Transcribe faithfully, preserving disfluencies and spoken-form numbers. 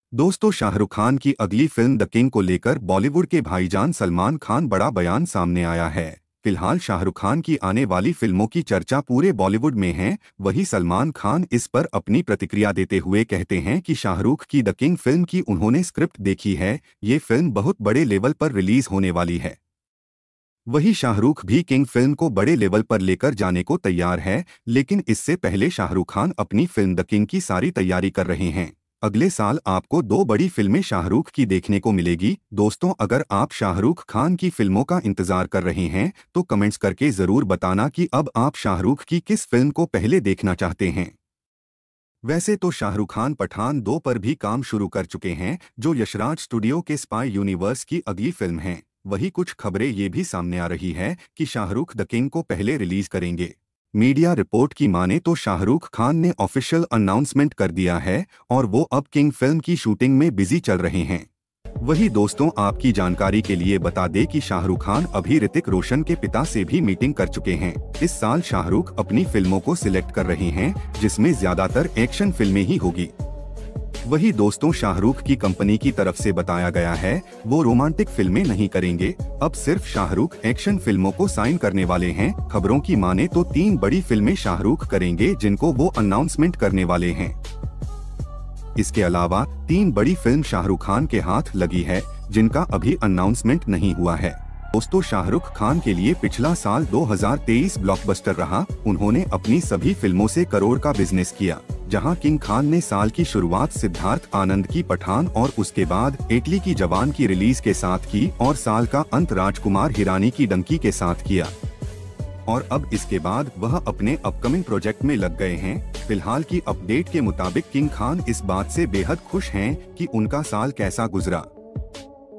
दोस्तों, शाहरुख खान की अगली फिल्म द किंग को लेकर बॉलीवुड के भाईजान सलमान खान बड़ा बयान सामने आया है। फिलहाल शाहरुख खान की आने वाली फिल्मों की चर्चा पूरे बॉलीवुड में है। वहीं सलमान खान इस पर अपनी प्रतिक्रिया देते हुए कहते हैं कि शाहरुख की द किंग फिल्म की उन्होंने स्क्रिप्ट देखी है। ये फिल्म बहुत बड़े लेवल पर रिलीज होने वाली है। वहीं शाहरुख भी किंग फिल्म को बड़े लेवल पर लेकर जाने को तैयार है, लेकिन इससे पहले शाहरुख खान अपनी फिल्म द किंग की सारी तैयारी कर रहे हैं। अगले साल आपको दो बड़ी फिल्में शाहरुख की देखने को मिलेगी। दोस्तों, अगर आप शाहरुख खान की फिल्मों का इंतजार कर रहे हैं तो कमेंट्स करके जरूर बताना कि अब आप शाहरुख की किस फिल्म को पहले देखना चाहते हैं। वैसे तो शाहरुख खान पठान दो पर भी काम शुरू कर चुके हैं, जो यशराज स्टूडियो के स्पाई यूनिवर्स की अगली फिल्म है। वहीं कुछ खबरें ये भी सामने आ रही है कि शाहरुख द किंग को पहले रिलीज करेंगे। मीडिया रिपोर्ट की माने तो शाहरुख खान ने ऑफिशियल अनाउंसमेंट कर दिया है और वो अब किंग फिल्म की शूटिंग में बिजी चल रहे हैं। वही दोस्तों, आपकी जानकारी के लिए बता दें कि शाहरुख खान अभी ऋतिक रोशन के पिता से भी मीटिंग कर चुके हैं। इस साल शाहरुख अपनी फिल्मों को सिलेक्ट कर रहे हैं, जिसमें ज्यादातर एक्शन फिल्में ही होगी। वही दोस्तों, शाहरुख की कंपनी की तरफ से बताया गया है वो रोमांटिक फिल्में नहीं करेंगे। अब सिर्फ शाहरुख एक्शन फिल्मों को साइन करने वाले हैं। खबरों की माने तो तीन बड़ी फिल्में शाहरुख करेंगे, जिनको वो अनाउंसमेंट करने वाले हैं। इसके अलावा तीन बड़ी फिल्म शाहरुख खान के हाथ लगी है, जिनका अभी अनाउंसमेंट नहीं हुआ है। दोस्तों, शाहरुख खान के लिए पिछला साल दो हज़ार तेईस ब्लॉकबस्टर रहा। उन्होंने अपनी सभी फिल्मों से करोड़ का बिजनेस किया, जहां किंग खान ने साल की शुरुआत सिद्धार्थ आनंद की पठान और उसके बाद इटली की जवान की रिलीज के साथ की और साल का अंत राजकुमार हिरानी की डंकी के साथ किया। और अब इसके बाद वह अपने अपकमिंग प्रोजेक्ट में लग गए हैं। फिलहाल की अपडेट के मुताबिक किंग खान इस बात से बेहद खुश हैं कि उनका साल कैसा गुजरा।